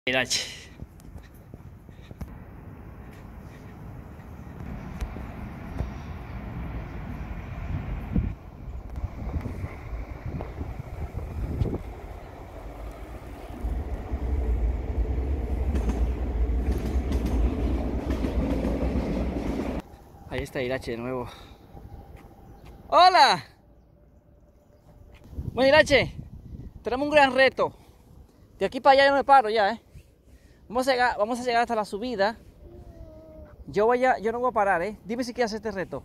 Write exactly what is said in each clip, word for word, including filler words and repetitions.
Mira, che. Ahí está Irache de nuevo. ¡Hola! Bueno, Irache, tenemos un gran reto. De aquí para allá yo no me paro ya, ¿eh? Vamos a llegar, vamos a llegar hasta la subida. Yo voy a, yo no voy a parar, ¿eh? Dime si quieres hacer este reto.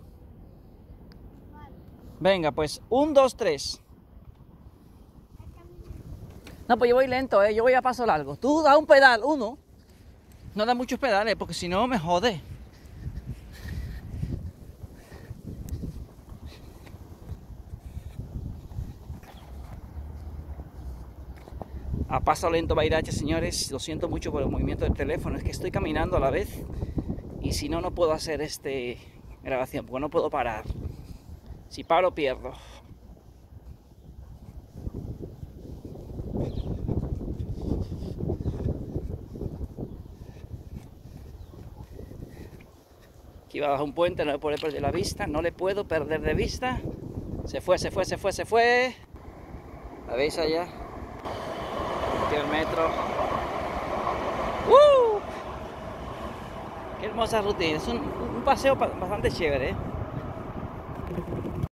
Venga, pues, un, dos, tres. No, pues yo voy lento, ¿eh? Yo voy a paso largo. Tú da un pedal, uno. No da muchos pedales, porque si no me jode. A paso lento va Irache, señores. Lo siento mucho por el movimiento del teléfono. Es que estoy caminando a la vez. Y si no, no puedo hacer este grabación, porque no puedo parar. Si paro, pierdo. Aquí va bajo un puente, no le puedo perder la vista. No le puedo perder de vista. Se fue, se fue, se fue, se fue. ¿La veis allá? Aquí el metro. ¡Uh! Qué hermosa rutina. Es un, un paseo bastante chévere, ¿eh?